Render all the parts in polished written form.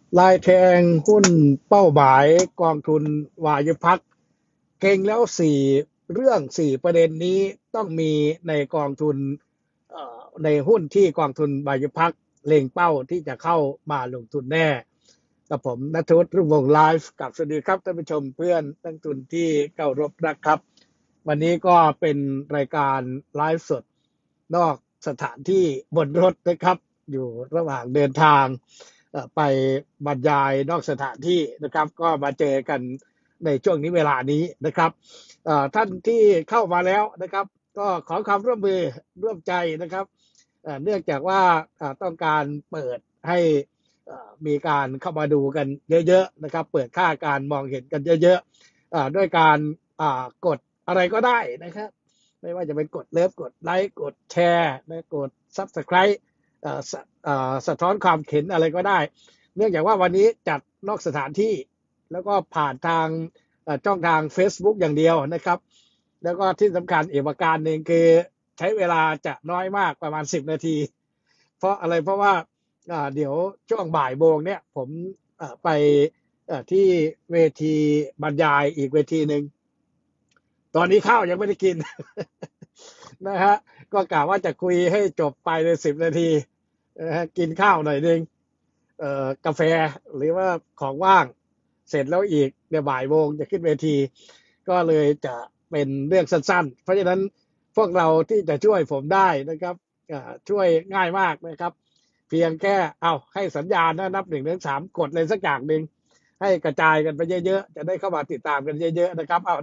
ลายแทงหุ้นเป้าหมายกองทุนวายุพักเก่งแล้วสี่ประเด็นนี้ต้องมีในกองทุนในหุ้นที่กองทุนวายุพักเล็งเป้าที่จะเข้ามาลงทุนแน่กับผมณัฐวุฒิรุ่งวงศ์ไลฟ์กับสวัสดีครับท่านผู้ชมเพื่อนนักทุนที่เคารพนะครับวันนี้ก็เป็นรายการไลฟ์สดนอกสถานที่บนรถนะครับอยู่ระหว่างเดินทาง ไปบรรยายนอกสถานที่นะครับก็มาเจอกันในช่วงนี้เวลานี้นะครับท่านที่เข้ามาแล้วนะครับก็ขอความร่วมมือร่วมใจนะครับเนื่องจากว่าต้องการเปิดให้มีการเข้ามาดูกันเยอะๆนะครับเปิดค่าการมองเห็นกันเยอะๆด้วยการกดอะไรก็ได้นะครับไม่ว่าจะเป็นกดเลิฟกดไลค์กดแชร์นะกด Subscribe สะท้อนความเห็นอะไรก็ได้เนื่องจากว่าวันนี้จัดนอกสถานที่แล้วก็ผ่านทางช่องทาง Facebook อย่างเดียวนะครับแล้วก็ที่สำคัญอีกประการหนึ่งคือใช้เวลาจะน้อยมากประมาณ10นาทีเพราะอะไรเพราะว่าเดี๋ยวช่วงบ่ายโมงเนี่ยผมไปที่เวทีบรรยายอีกเวทีหนึ่งตอนนี้ข้าวยังไม่ได้กินนะฮะก็กะว่าจะคุยให้จบไปใน10 นาทีนะฮะกินข้าวหน่อยนึง กาแฟหรือว่าของว่างเสร็จแล้วอีกเดี๋ยวบ่ายโมงจะขึ้นเวทีก็เลยจะเป็นเรื่องสั้นๆเพราะฉะนั้นพวกเราที่จะช่วยผมได้นะครับช่วยง่ายมากนะครับเพียงแค่เอาให้สัญญาณนะนับ1 ถึง 3กดเลยสักอย่างหนึ่งให้กระจายกันไปเยอะๆจะได้เข้ามาติดตามกันเยอะๆนะครับเอา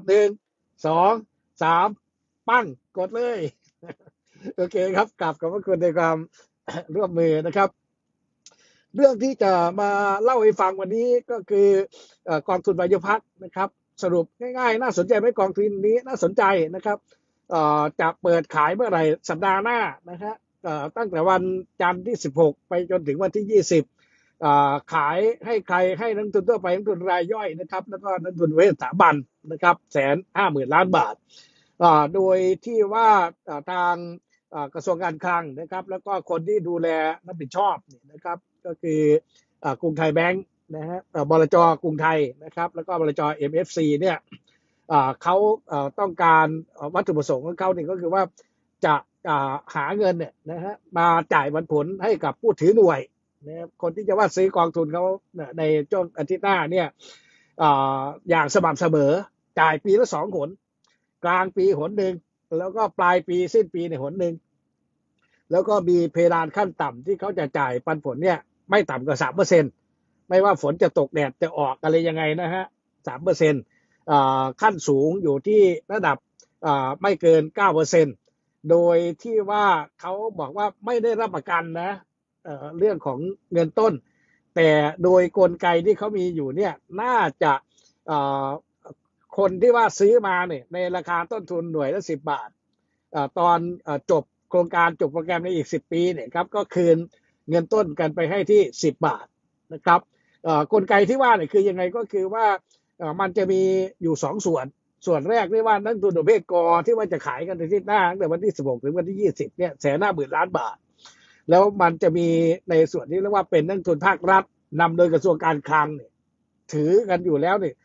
1 2 3ปั้งกดเลยโอเคครับกลับขอบพระคุณในความร่วมมือนะครับ เรื่องที่จะมาเล่าให้ฟังวันนี้ก็คือกองทุนวายุพักนะครับสรุปง่ายๆน่าสนใจไหมกองทุนนี้น่าสนใจนะครับจะเปิดขายเมื่อไหร่สัปดาห์หน้านะฮะตั้งแต่วันจันทร์ที่16ไปจนถึงวันที่20ขายให้ใครให้นักทุนทั่วไปนักทุนรายย่อยนะครับแล้วก็นักทุนเวชสถาบันนะครับ150,000 ล้านบาทโดยที่ว่าทางกระทรวงการคลังนะครับแล้วก็คนที่ดูแลรับผิดชอบนะครับก็คือกรุงไทยแบงค์นะฮะบลจกรุงไทยนะครับแล้วก็บลจ MFC เนี่ยเขาต้องการวัตถุประสงค์ของเขาเนี่ยก็คือว่าจะหาเงินเนี่ยนะฮะมาจ่ายปันผลให้กับผู้ถือหน่วยนะคนที่จะว่าซื้อกองทุนเขาในช่วงอาทิตย์หน้าเนี่ยอย่างสม่ำเสมอจ่ายปีละ2 หนกลางปีหนหนึ่งแล้วก็ปลายปีสิ้นปีในหนหนึ่งแล้วก็มีเพดานขั้นต่ำที่เขาจะจ่ายปันผลเนี่ยไม่ต่ำกว่า3%ไม่ว่าฝนจะตกแดดจะออกอะไรยังไงนะฮะ3%ขั้นสูงอยู่ที่ระดับไม่เกิน9%โดยที่ว่าเขาบอกว่าไม่ได้รับประกันนะเรื่องของเงินต้นแต่โดยกลไกที่เขามีอยู่เนี่ยน่าจะคนที่ว่าซื้อมาเนี่ยในราคาต้นทุนหน่วยละ10 บาทตอนจบโครงการจบโปรแกรมในอีก10 ปีเนี่ยครับก็คืนเงินต้นกันไปให้ที่10 บาทนะครับกลไกที่ว่าเนี่ยคือยังไงก็คือว่ามันจะมีอยู่2 ส่วนแรกเรียกว่านักทุนประเภทกอที่ว่าจะขายกันในที่หน้าตั้งแต่วันที่16ถึงวันที่20เนี่ย150,000 ล้านบาทแล้วมันจะมีในส่วนที่เรียกว่าเป็นนักทุนภาครัฐนำโดยกระทรวงการคลังเนี่ยถือกันอยู่แล้วเนี่ย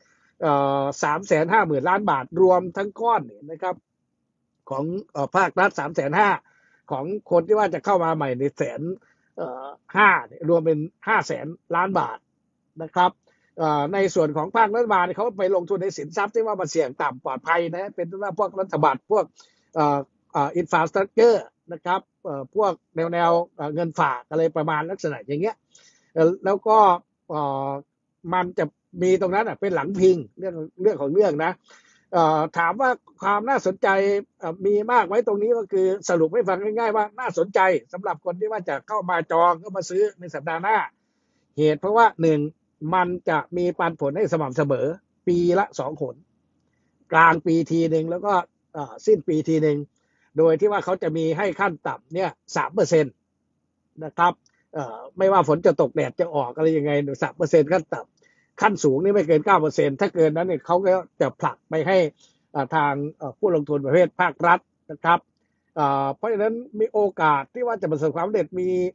350,000 ล้านบาทรวมทั้งก้อนเนี่ยนะครับของภาครัฐ350,000ของคนที่ว่าจะเข้ามาใหม่ใน150,000รวมเป็น500,000 ล้านบาทนะครับในส่วนของภาครัฐบาลเขาไปลงทุนในสินทรัพย์ที่ว่ามันเสี่ยงต่ำปลอดภัยนะเป็นว่าพวกรัฐบาลพวกอินฟราสตรัคเจอร์นะครับพวกแนวเงินฝากอะไรประมาณลักษณะอย่างเงี้ยแล้วก็มันจะมีตรงนั้นเป็นหลังพิงเรื่องของเรื่องนะถามว่าความน่าสนใจมีมากไหมตรงนี้ก็คือสรุปให้ฟังง่ายๆว่าน่าสนใจสำหรับคนที่ว่าจะเข้ามาจองเข้ามาซื้อในสัปดาห์หน้าเหตุเพราะว่า1มันจะมีปันผลให้สม่ำเสมอปีละ2 หนกลางปีทีหนึ่งแล้วก็สิ้นปีทีหนึ่งโดยที่ว่าเขาจะมีให้ขั้นต่ำเนี่ย3%นะครับไม่ว่าฝนจะตกแดดจะออกอะไรยังไง3%ขั้นต่ำขั้นสูงนี่ไม่เกิน9%ถ้าเกินนั้นเนี่ยเขาก็จะผลักไปให้ทางผู้ลงทุนประเภทภาครัฐนะครับเพราะฉะนั้นมีโอกาสที่ว่าจะประสบความสำเร็จมี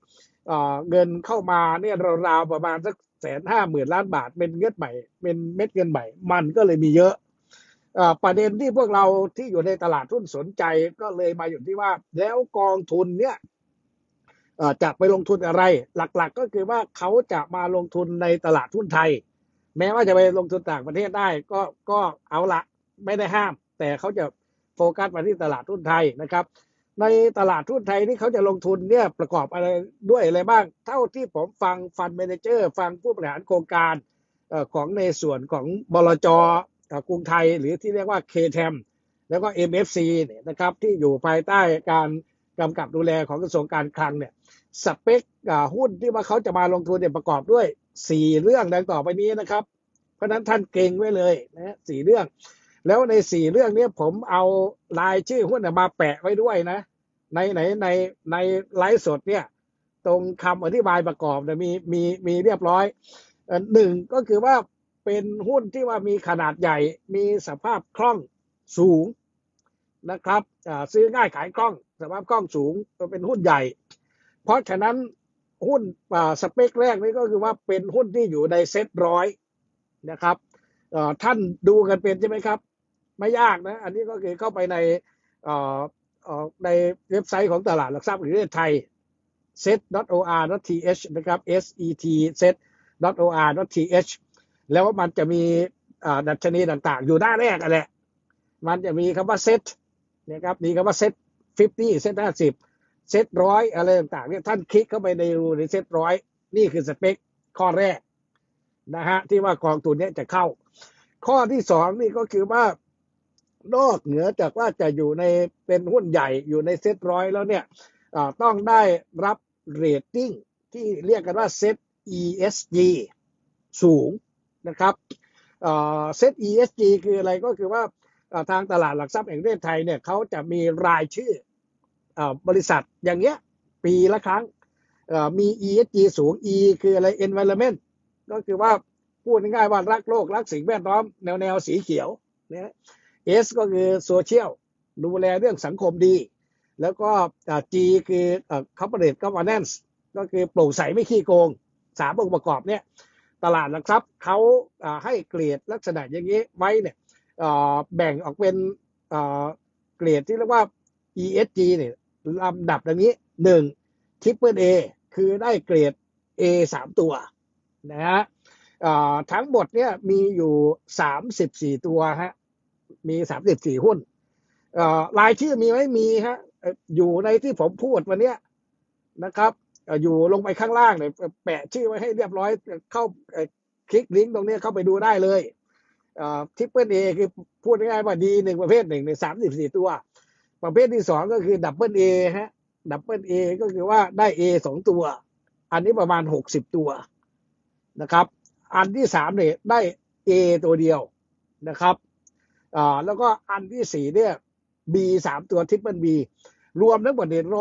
เงินเข้ามาเนี่ยราวๆประมาณสัก150,000 ล้านบาทเป็นเงินใหม่เป็นเม็ดเงินใหม่มันก็เลยมีเยอะประเด็นที่พวกเราที่อยู่ในตลาดหุ้นสนใจก็เลยมาอยู่ที่ว่าแล้วกองทุนเนี่ยจะไปลงทุนอะไรหลักๆก็คือว่าเขาจะมาลงทุนในตลาดหุ้นไทยแม้ว่าจะไปลงทุนต่างประเทศได้ก็เอาละไม่ได้ห้ามแต่เขาจะโฟกัสมาที่ตลาดหุ้นไทยนะครับในตลาดหุ้นไทยที่เขาจะลงทุนเนี่ยประกอบอะไรด้วยอะไรบ้างเท่าที่ผมฟังฟันเมเนเจอร์ฟังผู้บริหารโครงการของในส่วนของบลจกรุงไทยหรือที่เรียกว่า KTM แล้วก็ MFC เนี่ยนะครับที่อยู่ภายใต้การกำกับดูแลของกระทรวงการคลังเนี่ยสเปคหุ้นที่ว่าเขาจะมาลงทุนเนี่ยประกอบด้วย4เรื่องดังต่อไปนี้นะครับเพราะนั้นท่านเก่งไว้เลยนะ4เรื่องแล้วใน4เรื่องนี้ผมเอารายชื่อหุ้นมาแปะไว้ด้วยนะในไลฟ์สดเนี่ยตรงคำอธิบายประกอบเนี่ยมีเรียบร้อยหนึ่งก็คือว่าเป็นหุ้นที่ว่ามีขนาดใหญ่มีสภาพคล่องสูงนะครับซื้อง่ายขายคล่องสภาพคล่องสูงเป็นหุ้นใหญ่เพราะฉะนั้นหุ้นสเปคแรกนี่ก็คือว่าเป็นหุ้นที่อยู่ในเซ็ตร้อยนะครับท่านดูกันเป็นใช่ไหมครับไม่ยากนะอันนี้ก็คือเข้าไปในเว็บไซต์ของตลาดหลักทรัพย์แห่งประเทศไทย set.or.th นะครับ set set.or.th แล้วมันจะมีดัชนีต่างๆอยู่หน้าแรกอะไรมันจะมีคำว่าเซ็ตนะครับมีคำว่าเซ็ต50เซ็ต50เซ็ต100อะไรต่างๆเนี่ยท่านคลิกเข้าไปในเซ็ตร้อยนี่คือสเปคข้อแรกนะฮะที่ว่ากองทุนนี้จะเข้าข้อที่สองนี่ก็คือว่านอกเหนือจากว่าจะอยู่ในเป็นหุ้นใหญ่อยู่ในเซ็ตร้อยแล้วเนี่ยต้องได้รับเรตติ้งที่เรียกกันว่าเซ็ต ESG สูงนะครับเซ็ต ESG คืออะไรก็คือว่าทางตลาดหลักทรัพย์แห่งประเทศไทยเนี่ยเขาจะมีรายชื่อบริษัทอย่างเงี้ยปีละครั้งมี ESG สูง E คืออะไร Environment ก็คือว่าพูดง่ายๆว่ารักโลกรักสิ่งแวดล้อมแนวสีเขียวเนี่ย S ก็คือ Social ดูแลเรื่องสังคมดีแล้วก็ G คือ Corporate Governance ก็คือโปร่งใสไม่ขี้โกง3องค์ประกอบเนี่ยตลาดหลักทรัพย์เขาให้เกรดลักษณะอย่างนี้ไว้เนี่ยแบ่งออกเป็นเกรดที่เรียกว่า ESG เนี่ยลำดับอย่างนี้1 Triple A คือได้เกรด A 3ตัวนะฮะทั้งหมดเนี่ยมีอยู่34ตัวฮะมี34หุ้นรายชื่อมีไหมมีฮะอยู่ในที่ผมพูดวันนี้นะครับอยู่ลงไปข้างล่างเนี่ยแปะชื่อไว้ให้เรียบร้อยเข้าคลิกลิงก์ตรงนี้เข้าไปดูได้เลยทริปเปิลเอคือพูดง่ายๆว่าดีหนึ่งประเภทหนึ่งใน34ตัวประเภทที่สองก็คือดับเบิลเอฮะดับเบิลเอก็คือว่าได้ A 2ตัวอันนี้ประมาณ60ตัวนะครับอันที่สามเนี่ยได้ A ตัวเดียวนะครับแล้วก็อันที่สี่เนี่ย B 3ตัวทริปเปิลบีรวมทั้งหมดเนี่ย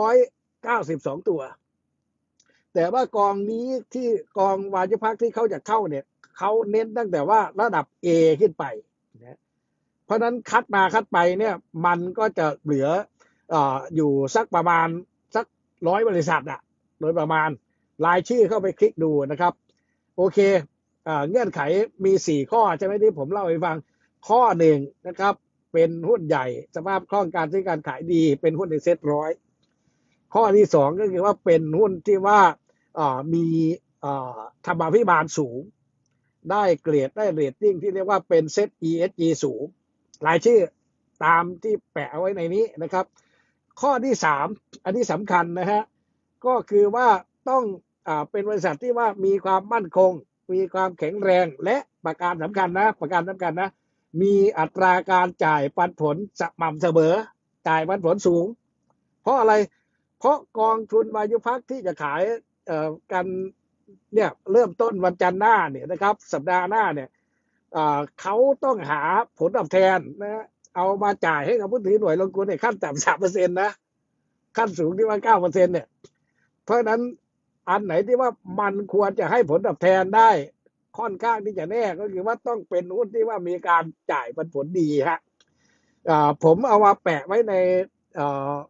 192ตัวแต่ว่ากองนี้ที่กองวายุพักที่เขาจะเข้าเนี่ยเขาเน้นตั้งแต่ว่าระดับ A ขึ้นไปนะเพราะนั้นคัดมาคัดไปเนี่ยมันก็จะเหลืออยู่สักประมาณสัก100บริษัทอะโดยประมาณรายชื่อเข้าไปคลิกดูนะครับโอเคเงื่อนไขมี4ข้อใช่ไหมที่ผมเล่าให้ฟังข้อหนึ่งนะครับเป็นหุ้นใหญ่สภาพคล่องการซื้อการขายดีเป็นหุ้นในเซ็ตร้อยข้อที่สองก็คือว่าเป็นหุ้นที่ว่ามีธรรมาภิบาลสูงได้เกรดได้เรตติ้งที่เรียกว่าเป็นเซ็ต ESG สูงรายชื่อตามที่แปะไว้ในนี้นะครับข้อที่สามอันนี้สำคัญนะฮะก็คือว่าต้องเป็นบริษัทที่ว่ามีความมั่นคงมีความแข็งแรงและประการสำคัญนะประการสำคัญนะมีอัตราการจ่ายปันผลสม่ำเสมอจ่ายปันผลสูงเพราะอะไรเพราะกองทุนวายุพักที่จะขายกันเนี่ยเริ่มต้นวันจันทร์หน้าเนี่ยนะครับสัปดาห์หน้าเนี่ยเขาต้องหาผลตอบแทนนะเอามาจ่ายให้กับผู้ถือหน่วยลงทุนในขั้นต่ำ3%นะขั้นสูงที่ว่า9%เนี่ยเพราะฉะนั้นอันไหนที่ว่ามันควรจะให้ผลตอบแทนได้ค่อนข้างที่จะแน่ก็คือว่าต้องเป็นหุ้นที่ว่ามีการจ่ายปันผลดีฮะผมเอามาแปะไว้ใน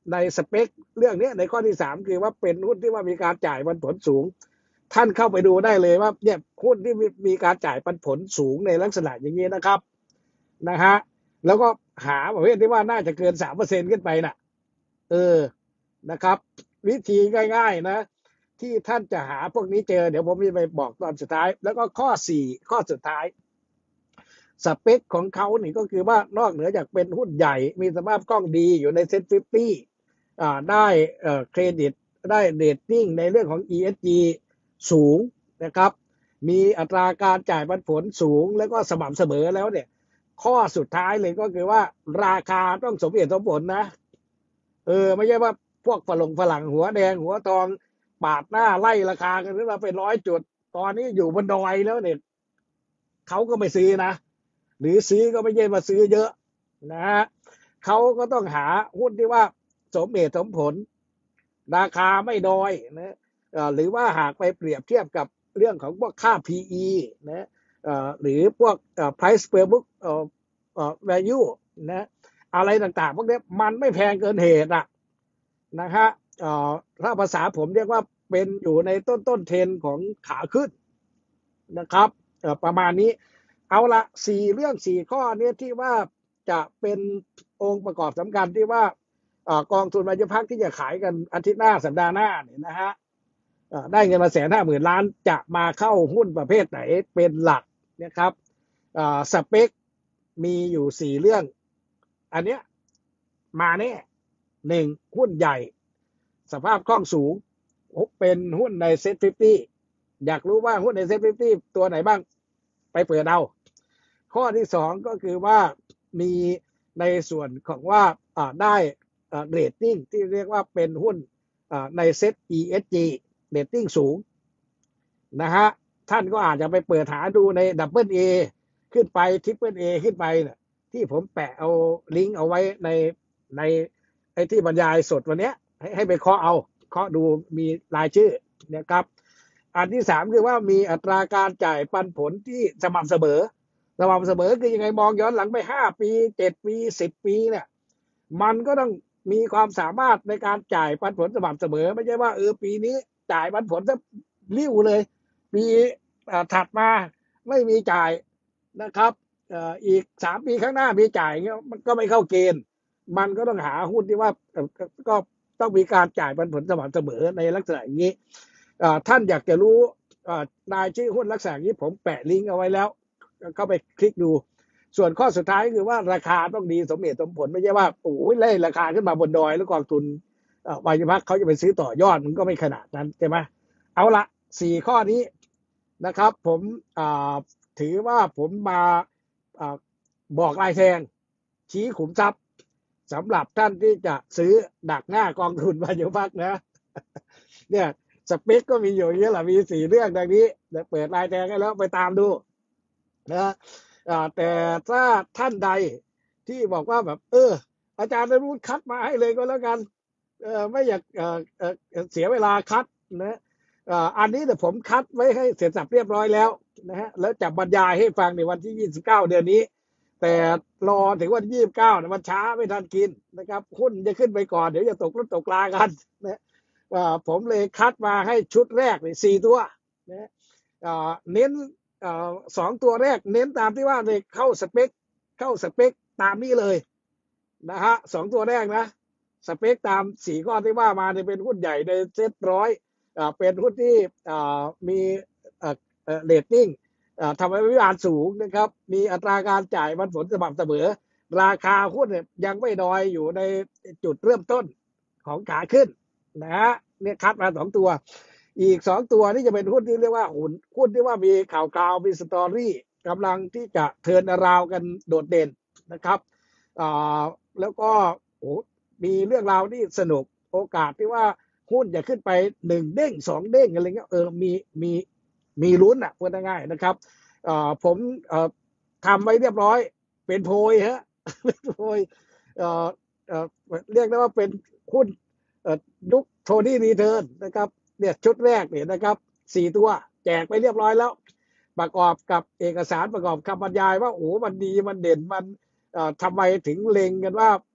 ในสเปคเรื่องนี้ในข้อที่3คือว่าเป็นหุ้นที่ว่ามีการจ่ายปันผลสูงท่านเข้าไปดูได้เลยว่าเนี่ยหุ้นที่มีการจ่ายปันผลสูงในลักษณะอย่างนี้นะครับนะฮะแล้วก็หาประเภทที่ว่าน่าจะเกิน3%ขึ้นไปน่ะนะครับวิธีง่ายๆนะที่ท่านจะหาพวกนี้เจอเดี๋ยวผมจะไปบอกตอนสุดท้ายแล้วก็ข้อ4ข้อสุดท้ายสเปคของเขานี่ก็คือว่านอกเหนือจากเป็นหุ้นใหญ่มีสภาพคล่องดีอยู่ในเซ็ต50ได้เครดิตได้เรตติ้งในเรื่องของ ESG สูงนะครับมีอัตราการจ่ายปันผลสูงแล้วก็สม่ำเสมอแล้วเนี่ยข้อสุดท้ายเลยก็คือว่าราคาต้องสมเหตุสมผลนะไม่ใช่ว่าพวกฝรั่งหัวแดงหัวทองปาดหน้าไล่ราคากันขึ้นมาเป็น100 จุดตอนนี้อยู่บนดอยแล้วเนี่ยเขาก็ไม่ซื้อนะหรือซื้อก็ไม่ใช่มาซื้อเยอะนะฮะเขาก็ต้องหาหุ้นที่ว่าสมเหตุสมผลราคาไม่ดอยนะหรือว่าหากไปเปรียบเทียบกับเรื่องของพวกค่า PE นะหรือพวกprice per book value นะอะไรต่างๆพวกนี้มันไม่แพงเกินเหตุอ่ะนะฮะถ้าภาษาผมเรียกว่าเป็นอยู่ในต้นเทรนของขาขึ้นนะครับประมาณนี้เอาละ4 เรื่อง 4 ข้อนี้ที่ว่าจะเป็นองค์ประกอบสำคัญที่ว่ากองทุนวัยพักที่จะขายกันอาทิตย์หน้าสัปดาห์หน้าเนี่ยนะฮะได้เงินมา150,000 ล้านจะมาเข้าหุ้นประเภทไหนเป็นหลักนะครับสเปคมีอยู่4 เรื่องอันเนี้ยมาแน่1หุ้นใหญ่สภาพคล่องสูงเป็นหุ้นในเซ็ต50อยากรู้ว่าหุ้นในเซ็ต50ตัวไหนบ้างไปเปิดเอาข้อที่2ก็คือว่ามีในส่วนของว่าได้เรตติ้งที่เรียกว่าเป็นหุ้นในเซ็ต ESG เรตติ้งสูงนะฮะท่านก็อาจจะไปเปิดหาดูในดับเบิลเอขึ้นไปทริปเปิลเอขึ้นไปเนี่ยที่ผมแปะเอาลิงก์เอาไว้ในไอ้ที่บรรยายสดวันนี้ให้ไปเคาะดูมีรายชื่อนะครับอันที่3คือว่ามีอัตราการจ่ายปันผลที่สม่ำเสมอคือยังไงมองย้อนหลังไป5 ปี7 ปี10 ปีเนี่ยมันก็ต้องมีความสามารถในการจ่ายปันผลสม่ำเสมอไม่ใช่ว่าปีนี้จ่ายปันผลจะริ้วเลยปีถัดมาไม่มีจ่ายนะครับอีก3 ปีข้างหน้ามีจ่ายเงี้ยมันก็ไม่เข้าเกณฑ์มันก็ต้องหาหุ้นที่ว่าก็ต้องมีการจ่ายปันผลสม่ำเสมอในลักษณะอย่างนี้ท่านอยากจะรู้รายชื่อหุ้นลักษณะนี้ผมแปะลิงก์เอาไว้แล้วเข้าไปคลิกดูส่วนข้อสุดท้ายคือว่าราคาต้องดีสมเหตุสมผลไม่ใช่ว่าโอ้ยไล่ราคาขึ้นมาบนดอยแล้วกองทุนวัยพักเขาจะไปซื้อต่อยอดมันก็ไม่ขนาดนั้นใช่ไหมเอาละ4 ข้อนี้นะครับผมถือว่าผมมาบอกลายแทงชี้ขุมทรัพย์สำหรับท่านที่จะซื้อดักหน้ากองทุนวัยพักนะเนี่ยสเปคก็มีอยู่เยอะแหละมี4 เรื่องดังนี้เปิดลายแทงให้แล้วไปตามดูนะแต่ถ้าท่านใดที่บอกว่าแบบอาจารย์ได้รู้คัดมาให้เลยก็แล้วกันไม่อยากเสียเวลาคัดนะอันนี้แต่ผมคัดไว้ให้เสร็จสับเรียบร้อยแล้วนะฮะแล้วจะบรรยายให้ฟังในวันที่29เดือนนี้แต่รอถึงวันที่29เนี่ยมันช้าไม่ทันกินนะครับหุ้นจะขึ้นไปก่อนเดี๋ยวจะตกรถตกลากันนะผมเลยคัดมาให้ชุดแรกเลย4 ตัวนะเน้น2 ตัวแรกเน้นตามที่ว่าเลยเข้าสเปคตามนี้เลยนะฮะ2 ตัวแรกนะสเปคตาม4 ข้อที่ว่ามาเนี่ยเป็นหุ้นใหญ่ในเซ็ต100เป็นหุ้นที่มีเรตติ้งทำให้วิบาลสูงนะครับมีอัตราการจ่ายปันผลสม่ำเสมอราคาหุ้นเนี่ยยังไม่ดอยอยู่ในจุดเริ่มต้นของขาขึ้นนะฮะเนี่ยคัดมา2 ตัวอีก2 ตัวนี่จะเป็นหุ้นที่เรียกว่าหุ้นที่ว่ามีข่าวมีสตอรี่กำลังที่จะเทิร์นอราวกันโดดเด่นนะครับแล้วก็มีเรื่องราวที่สนุกโอกาสที่ว่าหุ้นจะขึ้นไป1 เด้ง2 เด้งอะไรเงี้ยมีลุ้นอ่ะพูดง่ายๆนะครับผมทำไว้เรียบร้อยเป็นโพยฮะเป็นโพยเรียกได้ว่าเป็นหุ้นยุคโทนี่รีเทิร์นนะครับเนี่ยชุดแรกเนี่ยนะครับ4 ตัวแจกไปเรียบร้อยแล้วประกอบกับเอกสารประกอบคำบรรยายว่าโอ้มันดีมันเด่นมันทำไมถึงเล็งกันว่า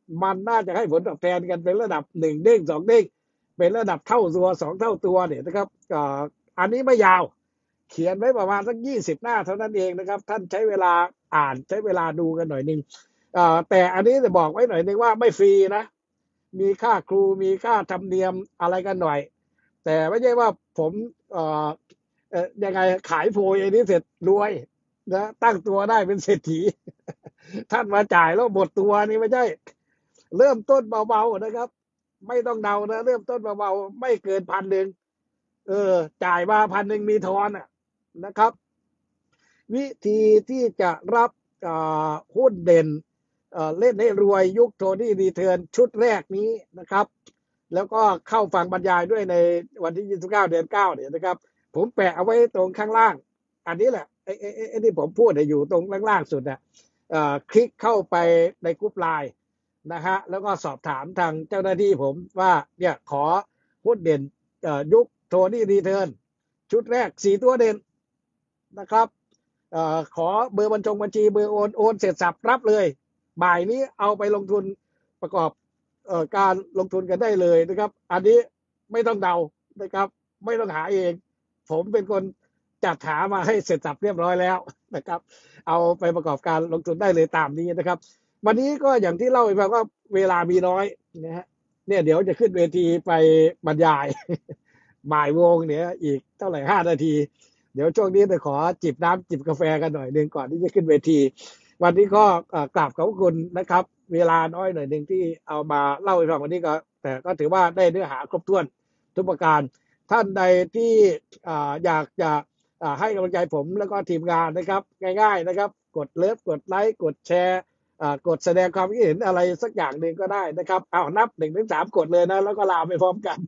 มันน่าจะให้ผลตอบแทนกันเป็นระดับ1 เด้ง2 เด้งเป็นระดับเท่าตัว2 เท่าตัวเนี่ยนะครับอันนี้ไม่ยาวเขียนไว้ประมาณสัก20 หน้าเท่านั้นเองนะครับท่านใช้เวลาอ่านใช้เวลาดูกันหน่อยนึงแต่อันนี้จะบอกไว้หน่อยนึงว่าไม่ฟรีนะมีค่าครูมีค่าธรรมเนียมอะไรกันหน่อยแต่ไม่ใช่ว่าผมยังไงขายโพยอันนี้เสร็จรวยนะตั้งตัวได้เป็นเศรษฐีท่านมาจ่ายแล้วหมดตัวนี่ไม่ใช่เริ่มต้นเบาๆนะครับไม่ต้องเดานะเริ่มต้นเบาๆไม่เกิน1,100เออจ่ายมา1,100มีทอนอ่ะนะครับวิธีที่จะรับหุ้นเด่นเล่นให้รวยยุคโทนี่รีเทิร์นชุดแรกนี้นะครับแล้วก็เข้าฟังบรรยายด้วยในวันที่29 เดือน 9เนี่ยนะครับผมแปะเอาไว้ตรงข้างล่างอันนี้แหละไอ้ที่ผมพูดอยู่ตรงล่างสุดอ่ะคลิกเข้าไปในกรุ๊ปไลน์นะฮะแล้วก็สอบถามทางเจ้าหน้าที่ผมว่าเนี่ยขอหุ้นเด่นยุคโทนี่รีเทิร์นชุดแรก4 ตัวเด่นนะครับขอเบอร์บัญชีเบอร์โอนเสร็จสับรับเลยบ่ายนี้เอาไปลงทุนประกอบการลงทุนกันได้เลยนะครับอันนี้ไม่ต้องเดานะครับไม่ต้องหาเองผมเป็นคนจัดหามาให้เสร็จสับเรียบร้อยแล้วนะครับเอาไปประกอบการลงทุนได้เลยตามนี้นะครับวันนี้ก็อย่างที่เล่าไปว่าเวลามีน้อยนะฮะเนี่ยเดี๋ยวจะขึ้นเวทีไปบรรยายบ่ายโมงเนี่ยอีกเท่าไหร่5 นาทีเดี๋ยวช่วงนี้จะขอจิบน้ำจิบกาแฟกันหน่อยหนึ่งก่อนที่จะขึ้นเวทีวันนี้ก็กราบขอบคุณนะครับเวลาน้อยหน่อยหนึ่งที่เอามาเล่าให้ฟังวันนี้ก็แต่ก็ถือว่าได้เนื้อหาครบถ้วนทุกประการท่านใดที่อยากจะให้กำลังใจผมแล้วก็ทีมงานนะครับง่ายๆนะครับกดเลิฟกดไลค์กดแชร์กดแสดงความคิดเห็นอะไรสักอย่างหนึ่งก็ได้นะครับเอานับ1 ถึง 3กดเลยนะแล้วก็ลาไปพร้อมกัน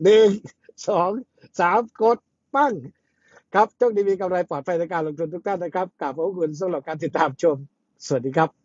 1 2 3กดปั้งครับโชคดีมีกำไรปลอดภัยในการลงทุนทุกท่านนะครับกราบขอบคุณสำหรับการติดตามชมสวัสดีครับ